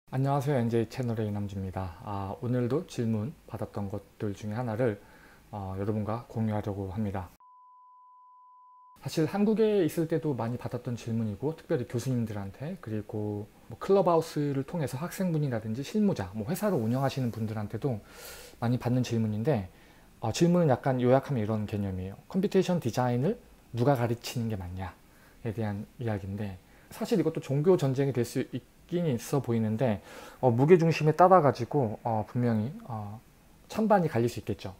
안녕하세요. NJ 채널의 이남주입니다. 오늘도 질문 받았던 것들 중에 하나를 여러분과 공유하려고 합니다. 사실 한국에 있을 때도 많이 받았던 질문이고, 특별히 교수님들한테, 그리고 클럽하우스를 통해서 학생분이라든지 실무자, 회사를 운영하시는 분들한테도 많이 받는 질문인데, 질문은 약간 요약하면 이런 개념이에요. 컴퓨테이션 디자인을 누가 가르치는 게 맞냐에 대한 이야기인데, 사실 이것도 종교 전쟁이 될 수 있긴 있어 보이는데, 무게중심에 따라가지고 분명히 찬반이 갈릴 수 있겠죠.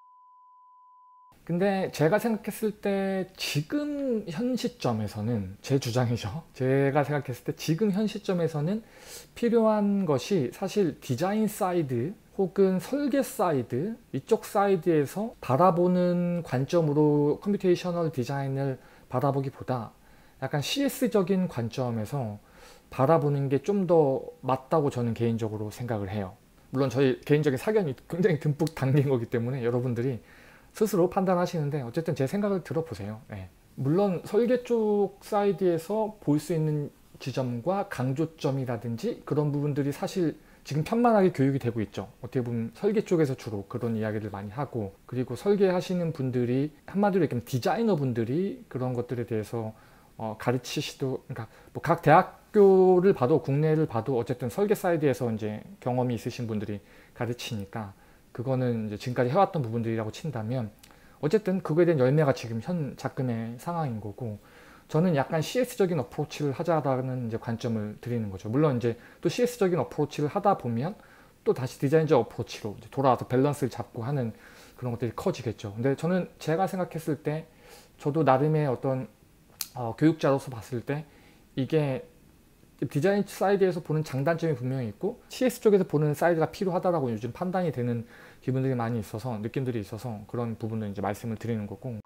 근데 제가 생각했을 때 지금 현 시점에서는, 제 주장이죠. 제가 생각했을 때 지금 현 시점에서는 필요한 것이 사실 디자인 사이드 혹은 설계 사이드, 이쪽 사이드에서 바라보는 관점으로 컴퓨테이셔널 디자인을 바라보기보다 약간 CS적인 관점에서 바라보는 게 좀 더 맞다고 저는 개인적으로 생각을 해요. 물론 저희 개인적인 사견이 굉장히 듬뿍 담긴 거기 때문에 여러분들이 스스로 판단하시는데, 어쨌든 제 생각을 들어보세요. 네. 물론 설계 쪽 사이드에서 볼 수 있는 지점과 강조점이라든지 그런 부분들이 사실 지금 편만하게 교육이 되고 있죠. 어떻게 보면 설계 쪽에서 주로 그런 이야기를 많이 하고, 그리고 설계하시는 분들이, 한마디로 얘기하면 디자이너 분들이 그런 것들에 대해서 가르치시도, 그러니까 각 대학교를 봐도 국내를 봐도 어쨌든 설계 사이드에서 이제 경험이 있으신 분들이 가르치니까 그거는 이제 지금까지 해왔던 부분들이라고 친다면, 어쨌든 그거에 대한 열매가 지금 현 작금의 상황인 거고, 저는 약간 CS적인 어프로치를 하자라는 이제 관점을 드리는 거죠. 물론 이제 또 CS적인 어프로치를 하다 보면 또 다시 디자인적 어프로치로 이제 돌아와서 밸런스를 잡고 하는 그런 것들이 커지겠죠. 근데 저는 제가 생각했을 때, 저도 나름의 어떤 교육자로서 봤을 때 이게 디자인 사이드에서 보는 장단점이 분명히 있고 CS 쪽에서 보는 사이드가 필요하다라고 요즘 판단이 되는 기분들이 많이 있어서, 느낌들이 있어서 그런 부분을 이제 말씀을 드리는 거고,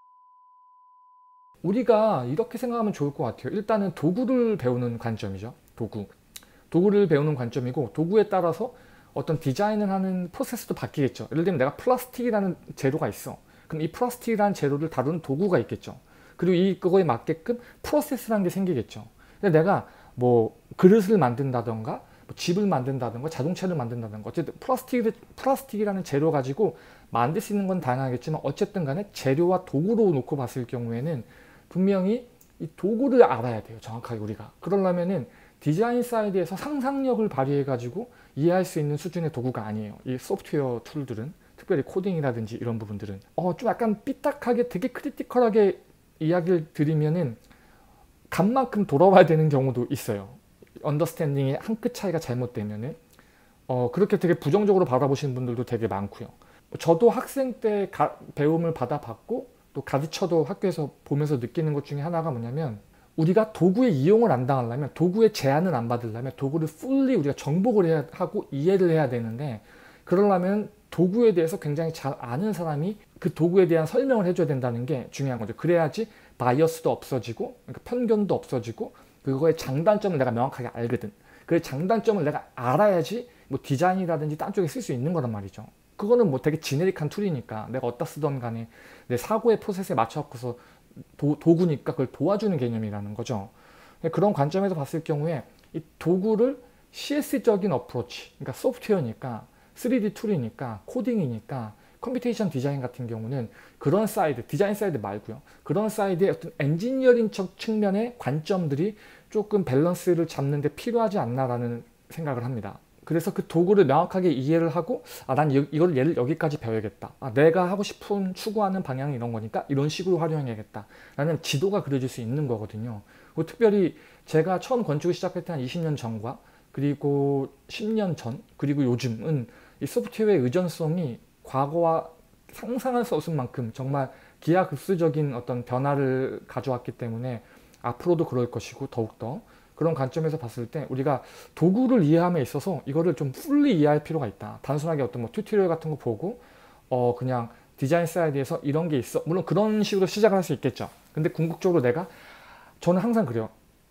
우리가 이렇게 생각하면 좋을 것 같아요. 일단은 도구를 배우는 관점이죠. 도구를 배우는 관점이고, 도구에 따라서 어떤 디자인을 하는 프로세스도 바뀌겠죠. 예를 들면 내가 플라스틱이라는 재료가 있어. 그럼 이 플라스틱이라는 재료를 다루는 도구가 있겠죠. 그리고 그거에 맞게끔 프로세스라는 게 생기겠죠. 근데 내가 그릇을 만든다던가 집을 만든다던가 자동차를 만든다던가, 어쨌든 플라스틱이라는 재료 가지고 만들 수 있는 건 다양하겠지만, 어쨌든 간에 재료와 도구로 놓고 봤을 경우에는 분명히 이 도구를 알아야 돼요. 정확하게 우리가. 그러려면은 디자인 사이드에서 상상력을 발휘해 가지고 이해할 수 있는 수준의 도구가 아니에요. 이 소프트웨어 툴들은, 특별히 코딩이라든지 이런 부분들은 좀 약간 삐딱하게 되게 크리티컬하게 이야기를 드리면은 간만큼 돌아와야 되는 경우도 있어요. 언더스탠딩의 한 끗 차이가 잘못되면은 그렇게 되게 부정적으로 바라보시는 분들도 되게 많고요. 저도 학생 때 배움을 받아봤고 또 가르쳐도 학교에서 보면서 느끼는 것 중에 하나가 뭐냐면, 우리가 도구의 이용을 안 당하려면, 도구의 제한을 안 받으려면 도구를 풀리 우리가 정복을 해야 하고 이해를 해야 되는데, 그러려면 도구에 대해서 굉장히 잘 아는 사람이 그 도구에 대한 설명을 해줘야 된다는 게 중요한 거죠. 그래야지 바이어스도 없어지고, 그러니까 편견도 없어지고, 그거의 장단점을 내가 명확하게 알거든. 그 장단점을 내가 알아야지 디자인이라든지 딴 쪽에 쓸 수 있는 거란 말이죠. 그거는 되게 지네릭한 툴이니까 내가 어디다 쓰던 간에 내 사고의 프로세스에 맞춰서 도구니까 그걸 도와주는 개념이라는 거죠. 그런 관점에서 봤을 경우에 이 도구를 CS적인 어프로치, 그러니까 소프트웨어니까 3D 툴이니까 코딩이니까 컴퓨테이션 디자인 같은 경우는 그런 사이드, 디자인 사이드 말고요, 그런 사이드의 어떤 엔지니어링적 측면의 관점들이 조금 밸런스를 잡는 데 필요하지 않나라는 생각을 합니다. 그래서 그 도구를 명확하게 이해를 하고, 난 이걸 얘를 여기까지 배워야겠다, 내가 하고 싶은 추구하는 방향이 이런 거니까 이런 식으로 활용해야겠다 라는 지도가 그려질 수 있는 거거든요. 그리고 특별히 제가 처음 건축을 시작할 때 한 20년 전과 그리고 10년 전 그리고 요즘은 이 소프트웨어의 의존성이 과거와 상상할 수 없을 만큼 정말 기하급수적인 어떤 변화를 가져왔기 때문에 앞으로도 그럴 것이고, 더욱더 그런 관점에서 봤을 때 우리가 도구를 이해함에 있어서 이거를 좀 풀리 이해할 필요가 있다. 단순하게 어떤 튜토리얼 같은 거 보고 그냥 디자인 사이드에서 이런 게 있어, 물론 그런 식으로 시작을 할 수 있겠죠. 근데 궁극적으로 저는 항상 그래요.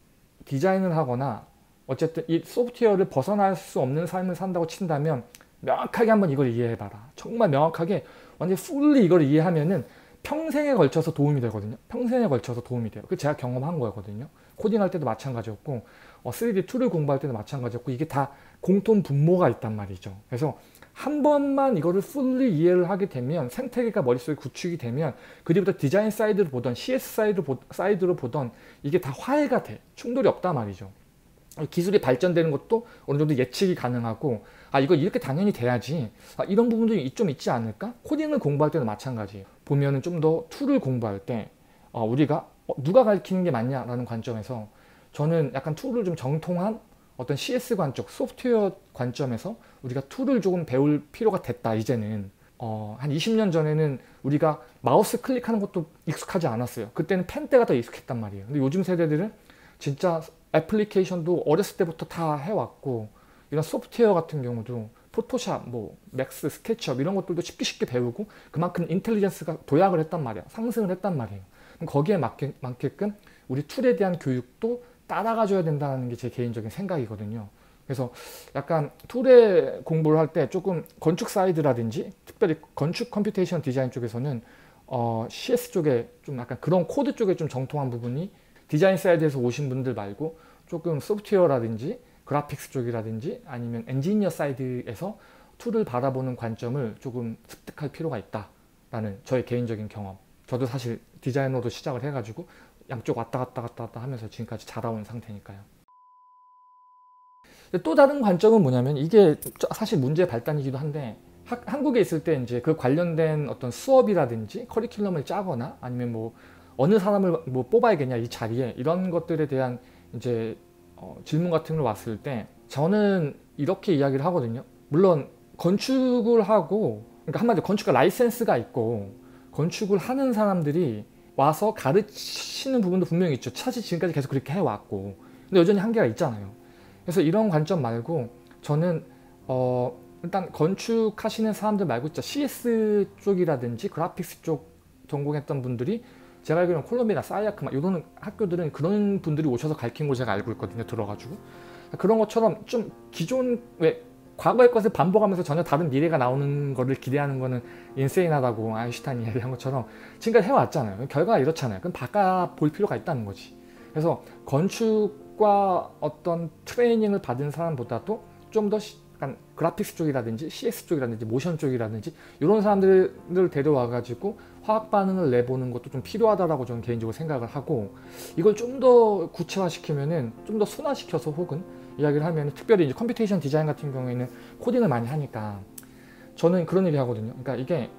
디자인을 하거나 어쨌든 이 소프트웨어를 벗어날 수 없는 삶을 산다고 친다면 명확하게 한번 이걸 이해해봐라. 정말 명확하게 완전 풀리 이걸 이해하면은 평생에 걸쳐서 도움이 되거든요. 평생에 걸쳐서 도움이 돼요. 그 제가 경험한 거거든요. 코딩할 때도 마찬가지였고 3D 툴을 공부할 때도 마찬가지였고, 이게 다 공통 분모가 있단 말이죠. 그래서 한 번만 이거를 fully 이해를 하게 되면, 생태계가 머릿속에 구축이 되면, 그리부터 디자인 사이드로 보던 CS 사이드로 보던 이게 다 화해가 돼. 충돌이 없단 말이죠. 기술이 발전되는 것도 어느 정도 예측이 가능하고, 이거 이렇게 당연히 돼야지, 이런 부분도 좀 있지 않을까? 코딩을 공부할 때도 마찬가지예요. 보면은 좀 더 툴을 공부할 때 우리가 누가 가르치는 게 맞냐라는 관점에서 저는 약간 툴을 좀 정통한 어떤 CS 관점, 소프트웨어 관점에서 우리가 툴을 조금 배울 필요가 됐다. 이제는 한 20년 전에는 우리가 마우스 클릭하는 것도 익숙하지 않았어요. 그때는 펜때가 더 익숙했단 말이에요. 근데 요즘 세대들은 진짜 애플리케이션도 어렸을 때부터 다 해왔고, 이런 소프트웨어 같은 경우도 포토샵, 뭐 맥스, 스케치업 이런 것들도 쉽게 배우고, 그만큼 인텔리전스가 도약을 했단 말이야. 상승을 했단 말이에요. 거기에 맞게끔 우리 툴에 대한 교육도 따라가줘야 된다는 게 제 개인적인 생각이거든요. 그래서 약간 툴에 공부를 할 때 조금 건축 사이드라든지, 특별히 건축 컴퓨테이션 디자인 쪽에서는 CS 쪽에 좀 약간 그런 코드 쪽에 좀 정통한 부분이, 디자인 사이드에서 오신 분들 말고 조금 소프트웨어라든지 그래픽스 쪽이라든지 아니면 엔지니어 사이드에서 툴을 바라보는 관점을 조금 습득할 필요가 있다라는 저의 개인적인 경험. 저도 사실 디자이너로 시작을 해가지고 양쪽 왔다 갔다 하면서 지금까지 자라온 상태니까요. 또 다른 관점은 뭐냐면, 이게 사실 문제의 발단이기도 한데, 한국에 있을 때 이제 그 관련된 어떤 수업이라든지 커리큘럼을 짜거나 아니면 뭐 어느 사람을 뭐 뽑아야겠냐 이 자리에, 이런 것들에 대한 이제 질문 같은 걸 왔을 때 저는 이렇게 이야기를 하거든요. 물론 건축을 하고, 그러니까 한마디로 건축가 라이센스가 있고 건축을 하는 사람들이 와서 가르치는 부분도 분명히 있죠. 사실 지금까지 계속 그렇게 해왔고, 근데 여전히 한계가 있잖아요. 그래서 이런 관점 말고 저는 일단 건축하시는 사람들 말고 진짜 CS 쪽이라든지 그래픽스 쪽 전공했던 분들이, 제가 알기로는 콜롬비아나 사이아크 이런 학교들은 그런 분들이 오셔서 가르친 걸 제가 알고 있거든요. 들어가지고 그런 것처럼 좀 기존, 왜 과거의 것을 반복하면서 전혀 다른 미래가 나오는 거를 기대하는 거는 인세인하다고 아인슈타인이 얘기한 것처럼 지금까지 해왔잖아요. 결과가 이렇잖아요. 그럼 바꿔볼 필요가 있다는 거지. 그래서 건축과 어떤 트레이닝을 받은 사람보다도 좀 더 약간 그래픽스 쪽이라든지 CS 쪽이라든지 모션 쪽이라든지 이런 사람들을 데려와가지고 화학 반응을 내보는 것도 좀 필요하다라고 저는 개인적으로 생각을 하고, 이걸 좀 더 구체화시키면은, 좀 더 순화시켜서 혹은 이야기를 하면, 특별히 이제 컴퓨테이션 디자인 같은 경우에는 코딩을 많이 하니까 저는 그런 얘기 하거든요. 그러니까 이게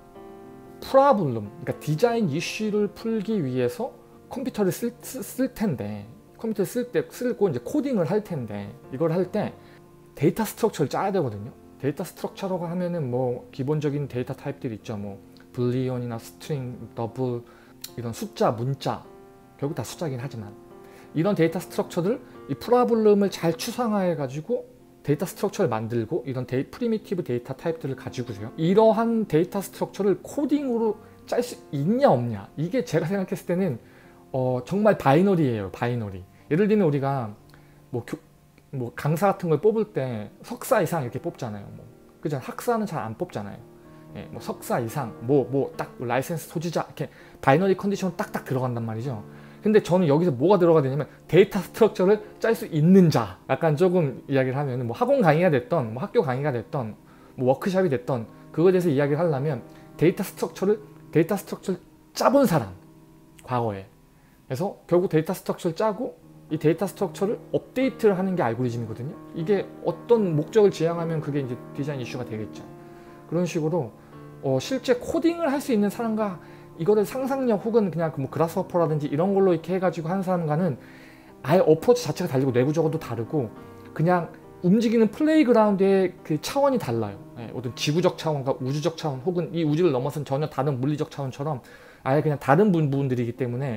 프로블럼, 그러니까 디자인 이슈를 풀기 위해서 컴퓨터를 쓸 텐데, 컴퓨터를 쓰고 이제 코딩을 할 텐데, 이걸 할 때 데이터 스트럭처를 짜야 되거든요. 데이터 스트럭처라고 하면은 뭐 기본적인 데이터 타입들이 있죠. 뭐 불리언이나 스트링, 더블, 이런 숫자, 문자, 결국 다 숫자긴 하지만 이런 데이터 스트럭처들, 이 프로블럼을 잘 추상화해 가지고 데이터 스트럭처를 만들고, 이런 프리미티브 데이터 타입들을 가지고서요, 이러한 데이터 스트럭처를 코딩으로 짤 수 있냐 없냐, 이게 제가 생각했을 때는 정말 바이너리예요. 바이너리. 예를 들면 우리가 뭐 강사 같은 걸 뽑을 때 석사 이상 이렇게 뽑잖아요. 뭐 그죠? 학사는 잘 안 뽑잖아요. 예, 뭐 석사 이상, 딱 라이센스 소지자, 이렇게 바이너리 컨디션으로 딱딱 들어간단 말이죠. 근데 저는 여기서 뭐가 들어가야 되냐면, 데이터 스트럭처를 짤 수 있는 자. 약간 조금 이야기를 하면, 뭐 학원 강의가 됐던, 뭐 학교 강의가 됐던, 뭐 워크샵이 됐던, 그거에 대해서 이야기를 하려면 데이터 스트럭처를 짜본 사람, 과거에. 그래서 결국 데이터 스트럭처를 짜고, 이 데이터 스트럭처를 업데이트를 하는 게 알고리즘이거든요. 이게 어떤 목적을 지향하면 그게 이제 디자인 이슈가 되겠죠. 그런 식으로 실제 코딩을 할 수 있는 사람과, 이거를 상상력 혹은 그냥 뭐 그라스호퍼라든지 이런 걸로 이렇게 해가지고 하는 사람과는 아예 어프로치 자체가 다르고 내부적으로도 다르고, 그냥 움직이는 플레이그라운드의 그 차원이 달라요. 예, 어떤 지구적 차원과 우주적 차원, 혹은 이 우주를 넘어선 전혀 다른 물리적 차원처럼 아예 그냥 다른 부분들이기 때문에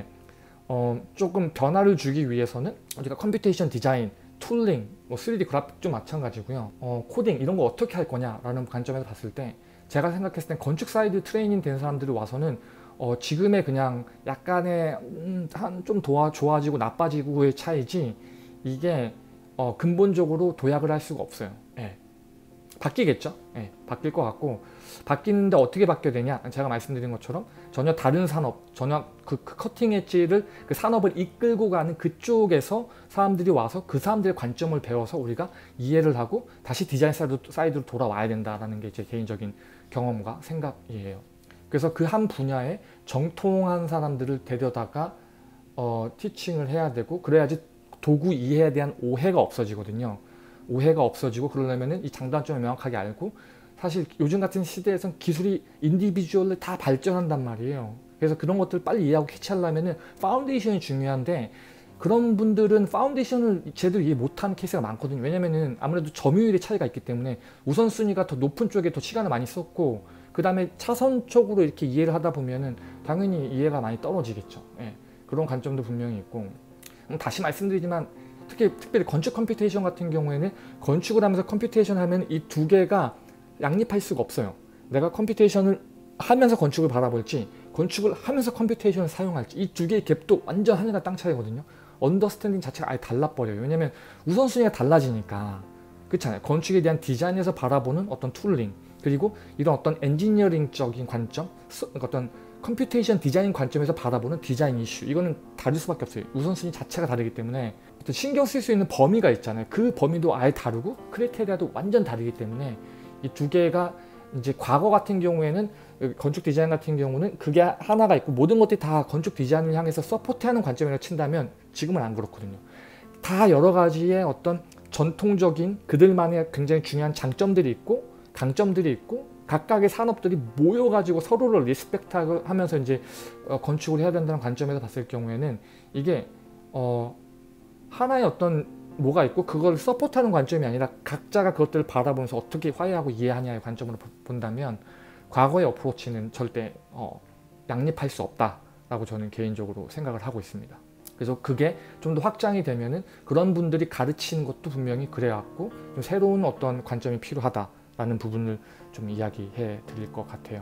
조금 변화를 주기 위해서는 우리가 컴퓨테이션 디자인, 툴링, 뭐 3D 그래픽도 마찬가지고요. 코딩 이런 거 어떻게 할 거냐라는 관점에서 봤을 때, 제가 생각했을 땐 건축 사이드 트레이닝 된 사람들이 와서는 지금의 그냥 약간의 좀 좋아지고 나빠지고의 차이지, 이게 근본적으로 도약을 할 수가 없어요. 예. 바뀌겠죠. 예, 바뀔 것 같고, 바뀌는데 어떻게 바뀌어야 되냐, 제가 말씀드린 것처럼 전혀 다른 산업, 전혀 그 커팅 엣지를, 그 산업을 이끌고 가는 그쪽에서 사람들이 와서 그 사람들의 관점을 배워서 우리가 이해를 하고 다시 디자인 사이드로 돌아와야 된다라는 게 제 개인적인 경험과 생각이에요. 그래서 그 한 분야에 정통한 사람들을 데려다가 티칭을 해야 되고, 그래야지 도구 이해에 대한 오해가 없어지거든요. 오해가 없어지고, 그러려면은 이 장단점을 명확하게 알고, 사실 요즘 같은 시대에선 기술이 인디비주얼로 다 발전한단 말이에요. 그래서 그런 것들을 빨리 이해하고 캐치하려면은 파운데이션이 중요한데, 그런 분들은 파운데이션을 제대로 이해 못하는 케이스가 많거든요. 왜냐면은 아무래도 점유율의 차이가 있기 때문에 우선순위가 더 높은 쪽에 더 시간을 많이 썼고, 그 다음에 차선적으로 이렇게 이해를 하다 보면은 당연히 이해가 많이 떨어지겠죠. 예, 그런 관점도 분명히 있고, 다시 말씀드리지만 특별히 건축 컴퓨테이션 같은 경우에는 건축을 하면서 컴퓨테이션 하면 이 두 개가 양립할 수가 없어요. 내가 컴퓨테이션을 하면서 건축을 바라볼지, 건축을 하면서 컴퓨테이션을 사용할지, 이 두 개의 갭도 완전 하늘과 땅 차이거든요. 언더스탠딩 자체가 아예 달라버려요. 왜냐면 우선순위가 달라지니까. 그렇잖아요. 건축에 대한 디자인에서 바라보는 어떤 툴링, 그리고 이런 어떤 엔지니어링적인 관점, 어떤 컴퓨테이션 디자인 관점에서 바라보는 디자인 이슈, 이거는 다를 수밖에 없어요. 우선순위 자체가 다르기 때문에 신경 쓸 수 있는 범위가 있잖아요. 그 범위도 아예 다르고 크리테리아도 완전 다르기 때문에 이 두 개가 이제 과거 같은 경우에는, 건축 디자인 같은 경우는 그게 하나가 있고 모든 것들이 다 건축 디자인을 향해서 서포트하는 관점이라고 친다면, 지금은 안 그렇거든요. 다 여러 가지의 어떤 전통적인 그들만의 굉장히 중요한 장점들이 있고 강점들이 있고, 각각의 산업들이 모여가지고 서로를 리스펙트하면서 이제 건축을 해야 된다는 관점에서 봤을 경우에는, 이게 하나의 어떤 뭐가 있고 그걸 서포트하는 관점이 아니라 각자가 그것들을 바라보면서 어떻게 화해하고 이해하냐의 관점으로 본다면, 과거의 어프로치는 절대 양립할 수 없다라고 저는 개인적으로 생각을 하고 있습니다. 그래서 그게 좀 더 확장이 되면은 그런 분들이 가르치는 것도 분명히 그래갖고 좀 새로운 어떤 관점이 필요하다라는 부분을 좀 이야기해 드릴 것 같아요.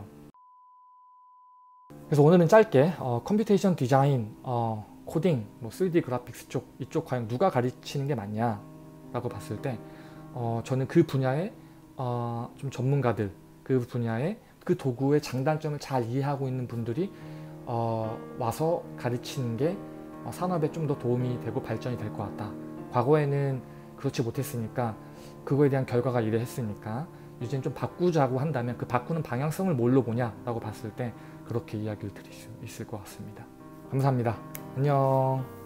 그래서 오늘은 짧게 컴퓨테이션 디자인, 코딩, 뭐 3D 그래픽스 이쪽 과연 누가 가르치는 게 맞냐 라고 봤을 때, 저는 그 분야의 좀 전문가들, 그 분야의 그 도구의 장단점을 잘 이해하고 있는 분들이 와서 가르치는 게 산업에 좀 더 도움이 되고 발전이 될 것 같다. 과거에는 그렇지 못했으니까, 그거에 대한 결과가 이래했으니까 이제는 좀 바꾸자고 한다면 그 바꾸는 방향성을 뭘로 보냐라고 봤을 때 그렇게 이야기를 드릴 수 있을 것 같습니다. 감사합니다. 안녕.